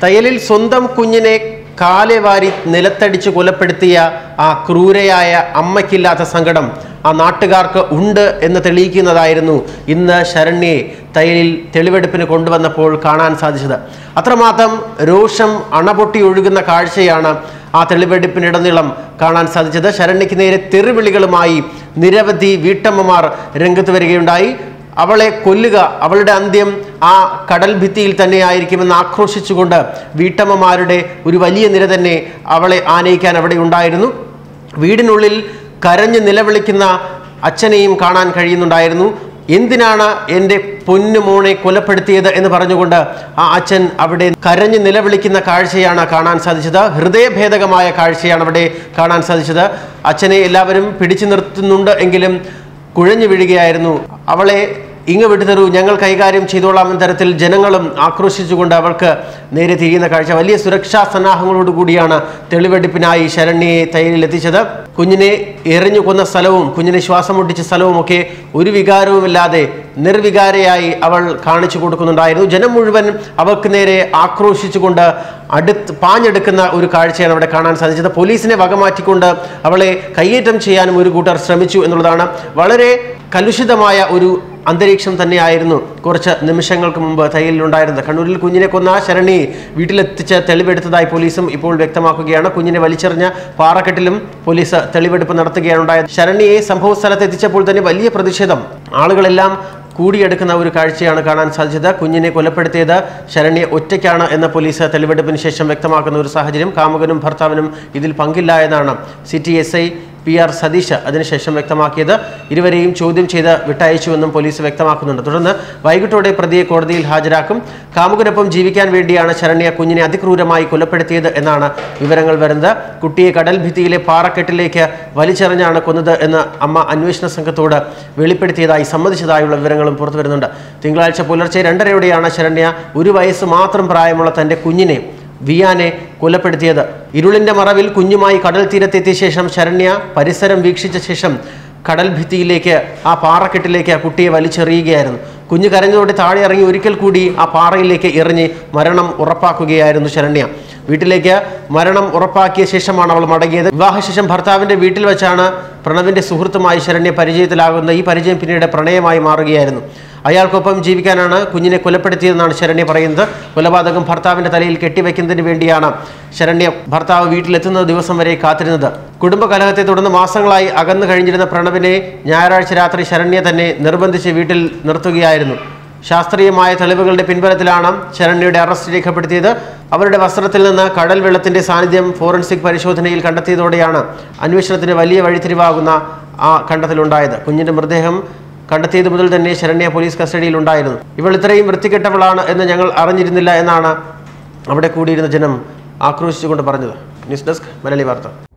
തയ്യലിൽ സ്വന്തം കുഞ്ഞിനെ കാലെ വാരി നിലത്തടിച്ച് കൊലപ്പെടുത്തിയ ആ ക്രൂരയായ അമ്മയ്ക്കില്ലാത്ത സങ്കടം ആ നാട്ടുകാർക്ക് ഉണ്ട് എന്ന് തെളിയിക്കുന്നതായിരുന്നു ഇന്ന് ശരണ്യയെ തയ്യലിൽ തെളിവെടുപ്പിന് കൊണ്ടുവന്നപ്പോൾ കാണാൻ സാധിച്ചത്. അത്രമാത്രം രോഷം അണപൊട്ടി ഒഴുകുന്ന കാഴ്ചയാണ് ആ തെളിവെടുപ്പിനിടനീളം കാണാൻ സാധിച്ചത്. ശരണ്യയ്ക്ക് നേരെ തെറിവിളികളുമായി നിരവധി വീട്ടമ്മമാർ രംഗത്ത് വരികയുണ്ടായി. അവളെ കൊല്ലുക, അവളുടെ അന്ത്യം ആ കടൽ ഭിത്തിയിൽ തന്നെ ആയിരിക്കുമെന്ന് ആക്രോശിച്ചുകൊണ്ട് വീട്ടമ്മമാരുടെ ഒരു വലിയ നിര തന്നെ അവളെ ആനയിക്കാൻ അവിടെ ഉണ്ടായിരുന്നു. വീടിനുള്ളിൽ കരഞ്ഞ് നിലവിളിക്കുന്ന അച്ഛനെയും കാണാൻ കഴിയുന്നുണ്ടായിരുന്നു. എന്തിനാണ് എൻ്റെ പൊന്നുമോനെ കൊലപ്പെടുത്തിയത് എന്ന് പറഞ്ഞുകൊണ്ട് ആ അച്ഛൻ അവിടെ കരഞ്ഞ് നിലവിളിക്കുന്ന കാഴ്ചയാണ് കാണാൻ സാധിച്ചത്. ഹൃദയഭേദകമായ കാഴ്ചയാണ് അവിടെ കാണാൻ സാധിച്ചത്. അച്ഛനെ എല്ലാവരും പിടിച്ചു നിർത്തുന്നുണ്ട് എങ്കിലും കുഴഞ്ഞു വീഴുകയായിരുന്നു. അവളെ ഇങ്ങ് വിട്ടുതരൂ, ഞങ്ങൾ കൈകാര്യം ചെയ്തോളാം എന്ന തരത്തിൽ ജനങ്ങളും ആക്രോശിച്ചുകൊണ്ട് അവൾക്ക് നേരെ തിരിയുന്ന കാഴ്ച. വലിയ സുരക്ഷാ സന്നാഹങ്ങളോടുകൂടിയാണ് തെളിവെടുപ്പിനായി ശരണ്യയെ തയ്യലിലെത്തിച്ചത്. കുഞ്ഞിനെ എറിഞ്ഞു കൊന്ന സ്ഥലവും കുഞ്ഞിനെ ശ്വാസം മുട്ടിച്ച സ്ഥലവും ഒക്കെ ഒരു വികാരവുമില്ലാതെ നിർവികാരയായി അവൾ കാണിച്ചു കൊടുക്കുന്നുണ്ടായിരുന്നു. ജനം മുഴുവൻ അവൾക്ക് നേരെ ആക്രോശിച്ചുകൊണ്ട് പാഞ്ഞെടുക്കുന്ന ഒരു കാഴ്ചയാണ് അവിടെ കാണാൻ സാധിച്ചത്. പോലീസിനെ വകമാറ്റിക്കൊണ്ട് അവളെ കയ്യേറ്റം ചെയ്യാനും ഒരു കൂട്ടർ ശ്രമിച്ചു എന്നുള്ളതാണ്. വളരെ കലുഷിതമായ ഒരു അന്തരീക്ഷം തന്നെയായിരുന്നു കുറച്ച് നിമിഷങ്ങൾക്ക് മുമ്പ് തയ്യലിലുണ്ടായിരുന്നത്. കണ്ണൂരിൽ കുഞ്ഞിനെ കൊന്ന ശരണ്യയെ വീട്ടിലെത്തിച്ച് തെളിവെടുത്തതായി പോലീസും ഇപ്പോൾ വ്യക്തമാക്കുകയാണ്. കുഞ്ഞിനെ വലിച്ചെറിഞ്ഞ പാറക്കെട്ടിലും പോലീസ് തെളിവെടുപ്പ് നടത്തുകയാണ് ഉണ്ടായത്. ശരണ്യയെ സംഭവ സ്ഥലത്ത് എത്തിച്ചപ്പോൾ തന്നെ വലിയ പ്രതിഷേധം, ആളുകളെല്ലാം കൂടിയെടുക്കുന്ന ഒരു കാഴ്ചയാണ് കാണാൻ സാധിച്ചത്. കുഞ്ഞിനെ കൊലപ്പെടുത്തിയത് ശരണ്യ ഒറ്റയ്ക്കാണ് എന്ന പോലീസ് തെളിവെടുപ്പിന് ശേഷം വ്യക്തമാക്കുന്ന ഒരു സാഹചര്യം. കാമുകനും ഭർത്താവിനും ഇതിൽ പങ്കില്ല എന്നാണ് സിറ്റി SI PR സതീഷ് അതിനുശേഷം വ്യക്തമാക്കിയത്. ഇരുവരെയും ചോദ്യം ചെയ്ത് വിട്ടയച്ചുവെന്നും പോലീസ് വ്യക്തമാക്കുന്നുണ്ട്. തുടർന്ന് വൈകിട്ടോടെ പ്രതിയെ കോടതിയിൽ ഹാജരാക്കും. കാമുകനൊപ്പം ജീവിക്കാൻ വേണ്ടിയാണ് ശരണ്യ കുഞ്ഞിനെ അതിക്രൂരമായി കൊലപ്പെടുത്തിയത് എന്നാണ് വിവരങ്ങൾ വരുന്നത്. കുട്ടിയെ കടൽ ഭിത്തിയിലെ പാറക്കെട്ടിലേക്ക് വലിച്ചെറിഞ്ഞാണ് കൊന്നത് എന്ന് അമ്മ അന്വേഷണ സംഘത്തോട് വെളിപ്പെടുത്തിയതായി സമ്മതിച്ചതായുള്ള വിവരങ്ങളും പുറത്തു വരുന്നുണ്ട്. തിങ്കളാഴ്ച പുലർച്ചെ 2:30യോടെയാണ് ശരണ്യ 1 വയസ്സ് മാത്രം പ്രായമുള്ള തൻ്റെ കുഞ്ഞിനെ വിയാനെ കൊലപ്പെടുത്തിയത്. ഇരുളിന്റെ മറവിൽ കുഞ്ഞുമായി കടൽ തീരത്തെത്തിയ ശേഷം ശരണ്യ പരിസരം വീക്ഷിച്ച ശേഷം കടൽ ഭിത്തിയിലേക്ക് ആ പാറക്കെട്ടിലേക്ക് കുട്ടിയെ വലിച്ചെറിയുകയായിരുന്നു. കുഞ്ഞ് കരഞ്ഞതോടെ താഴെ ഇറങ്ങി ഒരിക്കൽ കൂടി ആ പാറയിലേക്ക് എറിഞ്ഞ് മരണം ഉറപ്പാക്കുകയായിരുന്നു ശരണ്യ. വീട്ടിലേക്ക് മരണം ഉറപ്പാക്കിയ ശേഷമാണ് അവൾ മടങ്ങിയത്. വിവാഹശേഷം ഭർത്താവിൻ്റെ വീട്ടിൽ വെച്ചാണ് പ്രണവിൻ്റെ സുഹൃത്തുമായി ശരണ്യ പരിചയത്തിലാകുന്നത്. ഈ പരിചയം പിന്നീട് പ്രണയമായി മാറുകയായിരുന്നു. അയാൾക്കൊപ്പം ജീവിക്കാനാണ് കുഞ്ഞിനെ കൊലപ്പെടുത്തിയതെന്നാണ് ശരണ്യ പറയുന്നത്. കൊലപാതകം ഭർത്താവിൻ്റെ തലയിൽ കെട്ടിവെക്കുന്നതിന് വേണ്ടിയാണ് ശരണ്യ ഭർത്താവ് വീട്ടിലെത്തുന്ന ദിവസം വരെ കാത്തിരുന്നത്. കുടുംബ കലഹത്തെ തുടർന്ന് മാസങ്ങളായി അകന്നു കഴിഞ്ഞിരുന്ന പ്രണവിനെ ഞായറാഴ്ച രാത്രി ശരണ്യ തന്നെ നിർബന്ധിച്ച് വീട്ടിൽ നിർത്തുകയായിരുന്നു. ശാസ്ത്രീയമായ തെളിവുകളുടെ പിൻബലത്തിലാണ് ശരണ്യയുടെ അറസ്റ്റ് രേഖപ്പെടുത്തിയത്. അവരുടെ വസ്ത്രത്തിൽ നിന്ന് കടൽ വെള്ളത്തിന്റെ സാന്നിധ്യം ഫോറൻസിക് പരിശോധനയിൽ കണ്ടെത്തിയതോടെയാണ് അന്വേഷണത്തിന് വലിയ വഴിത്തിരിവാകുന്ന ആ കണ്ടെത്തലുണ്ടായത്. കുഞ്ഞിന്റെ മൃതദേഹം കണ്ടെത്തിയത് മുതൽ തന്നെ ശരണ്യ പോലീസ് കസ്റ്റഡിയിൽ ഉണ്ടായിരുന്നു. ഇവൾ ഇത്രയും വൃത്തികെട്ടവളാണ് എന്ന് ഞങ്ങൾ അറിഞ്ഞിരുന്നില്ല എന്നാണ് അവിടെ കൂടിയിരുന്ന ജനം ആക്രോശിച്ചുകൊണ്ട് പറഞ്ഞത്. ന്യൂസ് ഡെസ്ക് മലയാളി വാർത്ത.